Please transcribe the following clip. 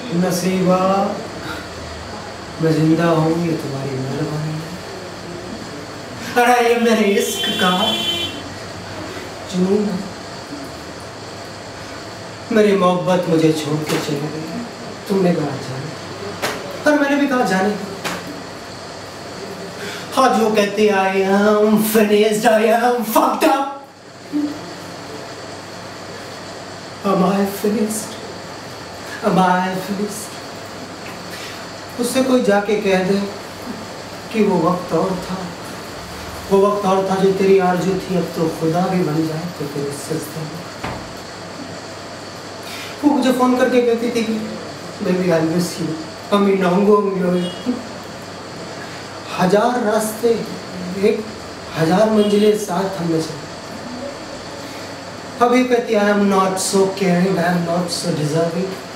नसीबा, मैं जिंदा हूँ ये तुम्हारी मेहरबानी है। अरे ये मेरे इश्क का जुनून है। मेरी मोहब्बत मुझे छोड़ के चली गई। तुमने कहा जाने, और मैंने भी कहा जाने। हाँ, जो कहते I am finished, I am fucked up. Am I finished? Am I finished? उससे कोई जाके कह दे कि वो वक्त और था, वो वक्त और था जो तेरी आरज़ू थी, अब तो खुदा भी बन जाए तो फिर सस्ता। वो मुझे फोन करके कहती थी कि बेबी आई मिस यू, अमी नाऊंगो। 1000 रास्ते, 1000 मंजिलें साथ हमने चले। अभी कहती I am not so caring, I am not so deserving.